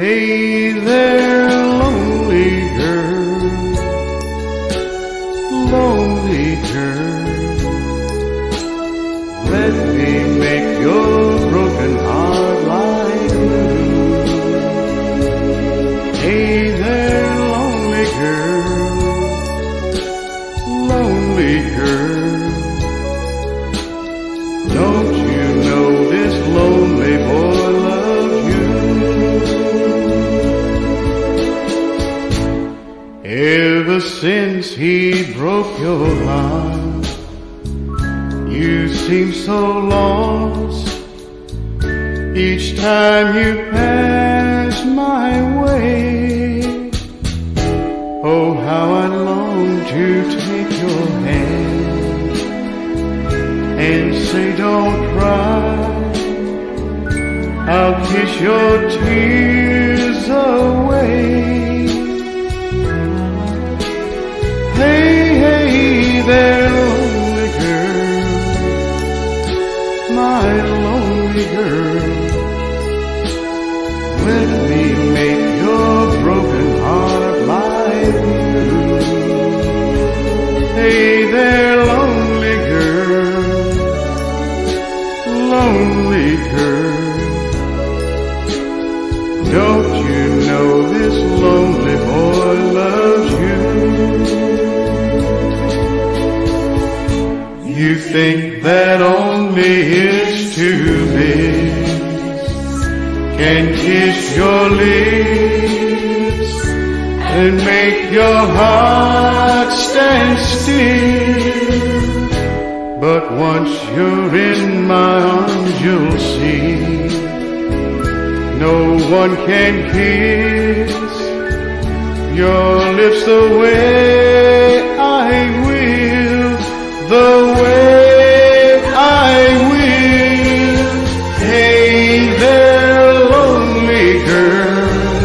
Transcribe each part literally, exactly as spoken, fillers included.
Hey there, lonely girl, lonely girl, let me make your broken heart like glue. Hey there, lonely girl, lonely girl, don't you know this lonely boy loves you? Ever since he broke your heart, you seem so lost. Each time you pass my way, oh how I long to take your hand and say don't cry, I'll kiss your tears away. Hey, hey there, lonely girl, my lonely girl, let me make your broken heart like glue. Hey there, lonely girl, lonely girl, don't you know this lonely boy loves you? You think that only his two lips can kiss your lips and make your heart stand still. But once you're in my arms, you'll see no one can kiss your lips the way I will, the way I will. Hey there, lonely girl,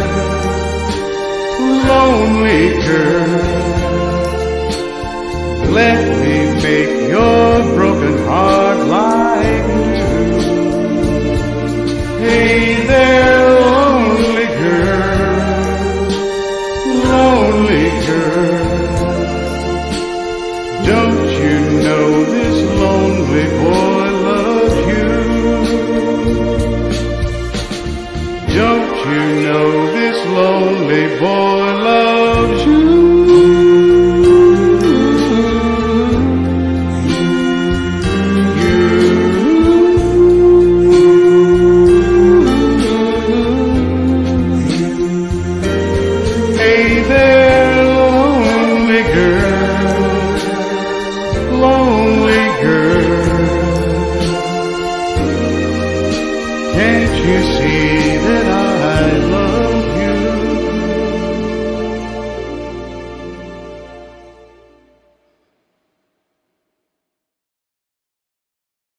lonely girl, let me make your broken heart like glue. Hey there, lonely girl, lonely girl, don't you know this lonely boy loves you? Don't you know this lonely boy loves you?